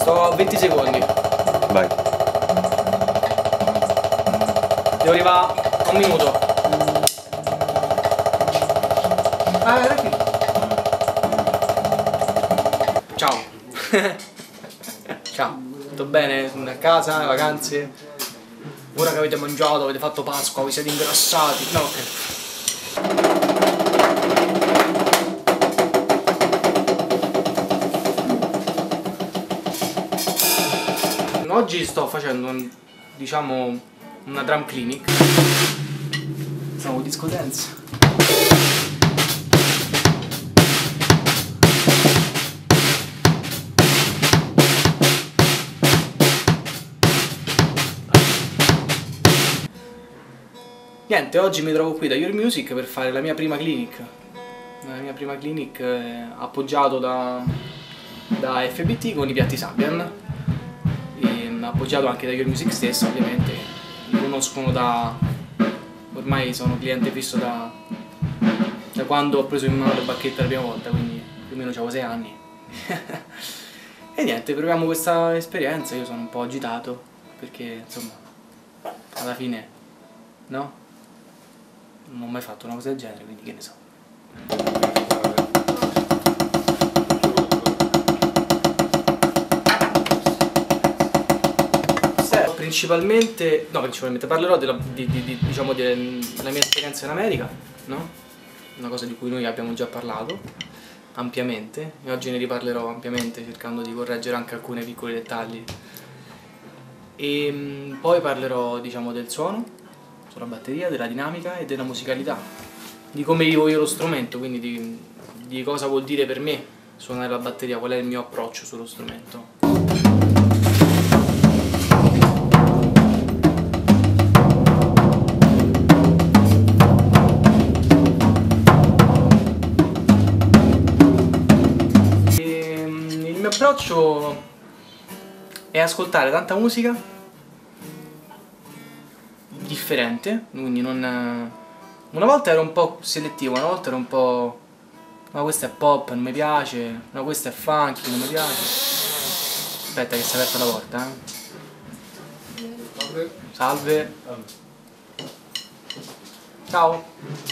sto a 20 secondi. Vai. Devo arrivare a un minuto. Era qui. Ciao. Ciao. Tutto bene? A casa, le vacanze? Ora che avete mangiato, avete fatto Pasqua, vi siete ingrassati? No, ok. Oggi sto facendo diciamo una drum clinic. Siamo disco dance. Niente, oggi mi trovo qui da Your Music per fare la mia prima clinic. La mia prima clinic appoggiato da FBT con i piatti Sabian. Appoggiato anche da Your Music stesso, ovviamente. Mi conoscono ormai sono cliente fisso da quando ho preso in mano le bacchette la prima volta, quindi più o meno avevo 6 anni. E niente, proviamo questa esperienza. Io sono un po' agitato perché insomma alla fine no? Non ho mai fatto una cosa del genere, quindi che ne so. Principalmente parlerò diciamo della mia esperienza in America, no? Una cosa di cui noi abbiamo già parlato ampiamente e oggi ne riparlerò ampiamente cercando di correggere anche alcuni piccoli dettagli. E poi parlerò diciamo del suono, sulla batteria, della dinamica e della musicalità, di come vivo io lo strumento, quindi di cosa vuol dire per me suonare la batteria, qual è il mio approccio sullo strumento. Il mio approccio è ascoltare tanta musica differente, quindi non... Una volta ero un po' selettivo, una volta ero un po'... ma questa è pop, non mi piace, no questa è funky, non mi piace. Aspetta che si è aperta la porta, eh. Salve. Ciao.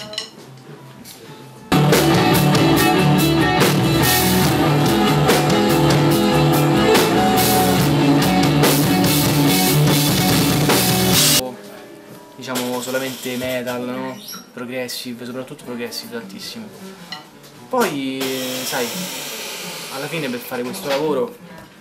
Diciamo solamente metal, no? Progressive, soprattutto progressive tantissimo. Poi, sai, alla fine per fare questo lavoro,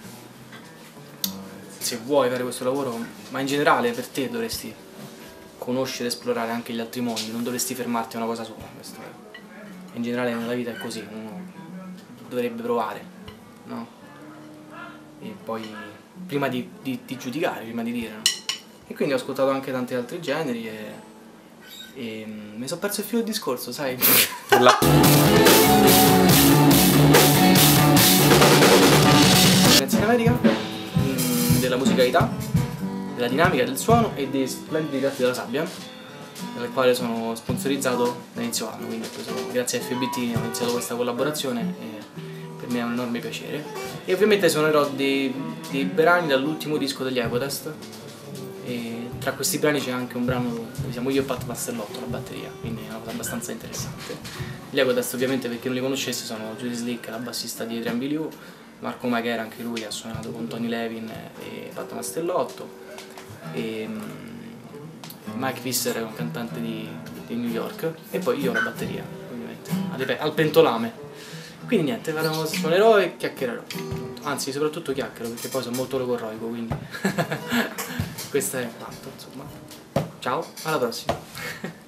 se vuoi fare questo lavoro, ma in generale per te dovresti conoscere e esplorare anche gli altri mondi, non dovresti fermarti a una cosa sola. Questo è. In generale nella vita è così, uno dovrebbe provare, no? E poi, prima di giudicare, prima di dire, no? E quindi ho ascoltato anche tanti altri generi e mi sono perso il filo del discorso, sai? In America, della musicalità, della dinamica del suono e dei splendidi piatti della sabbia, nel quale sono sponsorizzato da inizio anno, quindi grazie a FBT ho iniziato questa collaborazione e per me è un enorme piacere. E ovviamente suonerò dei brani dall'ultimo disco degli Ecotest. E tra questi brani c'è anche un brano dove siamo io e Pat Mastellotto alla batteria, quindi è una cosa abbastanza interessante. Gli Ecotest ovviamente, per chi non li conoscesse, sono Judy Slick, la bassista di Adrian Belew, Marco Maghera, anche lui ha suonato con Tony Levin e Pat Mastellotto, e Mike Visser è un cantante di New York, e poi io alla batteria ovviamente, al pentolame. Quindi niente, suonerò e chiacchiererò, anzi soprattutto chiacchiero perché poi sono molto logorroico, quindi questo è quanto, insomma. Ciao, alla prossima!